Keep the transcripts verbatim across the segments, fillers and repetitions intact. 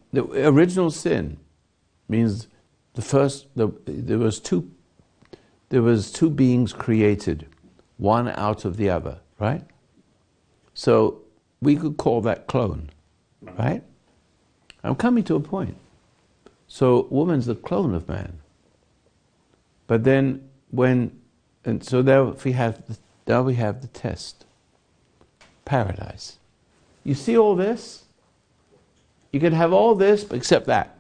the original sin means the first, the, there was two, there was two beings created, one out of the other, right? So we could call that clone, right? I'm coming to a point. So woman's the clone of man. But then when, and so there we have, the, now we have the test. Paradise. You see all this? You can have all this except that.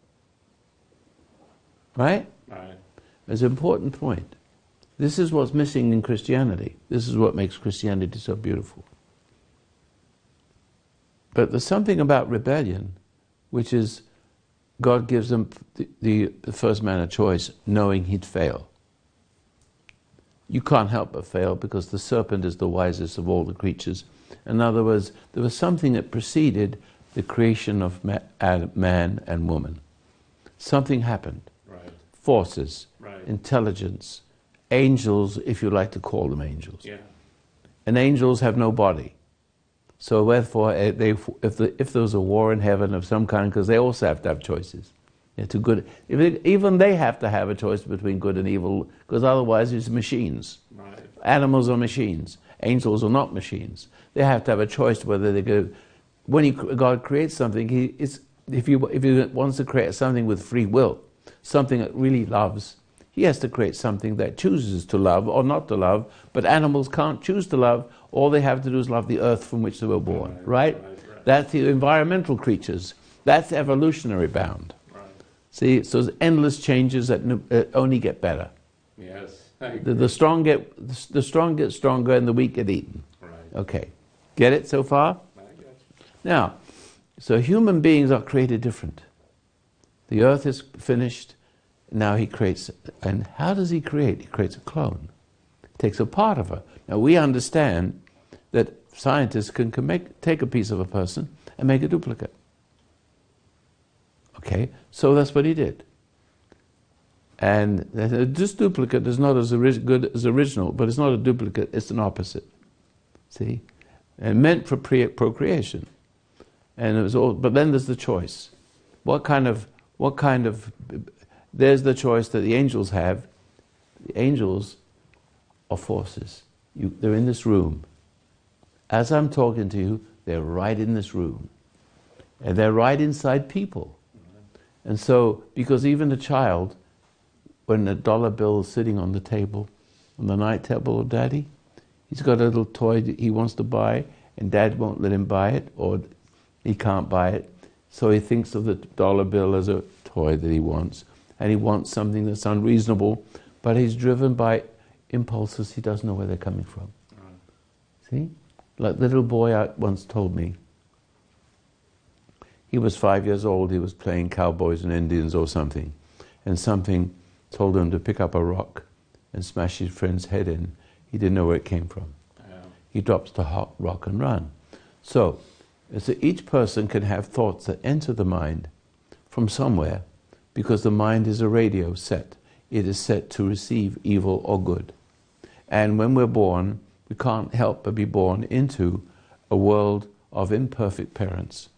Right? Right. It's an important point. This is what's missing in Christianity. This is what makes Christianity so beautiful. But there's something about rebellion, which is God gives them the, the, the first man a choice, knowing he'd fail. You can't help but fail because the serpent is the wisest of all the creatures. In other words, there was something that preceded the creation of ma man and woman. Something happened. Right. Forces, right. intelligence, angels, if you like to call them angels. Yeah. And angels have no body. So therefore, they, if, the, if there was a war in heaven of some kind, because they also have to have choices. Yeah, to good, even they have to have a choice between good and evil, because otherwise it's machines. Right. Animals are machines. Angels are not machines. They have to have a choice whether they go. When he, God creates something, he is, if, he, if he wants to create something with free will, something that really loves, he has to create something that chooses to love or not to love, but animals can't choose to love. All they have to do is love the earth from which they were born, right? Right, right, right. That's the environmental creatures. That's evolutionary bound. Right. See, so there's endless changes that uh, only get better. Yes. The, the strong get the strong get stronger and the weak get eaten. Right. Okay, get it so far? I got you. Now, so human beings are created different. The earth is finished. Now he creates, and how does he create? He creates a clone. He takes a part of her. Now we understand that scientists can, can make, take a piece of a person and make a duplicate. Okay, so that's what he did. And this duplicate is not as good as original, but it's not a duplicate, it's an opposite. See? And meant for pre procreation. And it was all, but then there's the choice. What kind of, what kind of, there's the choice that the angels have. The angels are forces. You, they're in this room. As I'm talking to you, they're right in this room. And they're right inside people. And so, because even a child, when a dollar bill is sitting on the table, on the night table of Daddy, he's got a little toy that he wants to buy, and Dad won't let him buy it, or he can't buy it. So he thinks of the dollar bill as a toy that he wants, and he wants something that's unreasonable, but he's driven by impulses he doesn't know where they're coming from. Right. See? Like the little boy I once told me, he was five years old, he was playing cowboys and Indians or something, and something told him to pick up a rock and smash his friend's head in. He didn't know where it came from. Yeah. He drops the hot rock and run. So, so each person can have thoughts that enter the mind from somewhere, because the mind is a radio set. It is set to receive evil or good. And when we're born, we can't help but be born into a world of imperfect parents.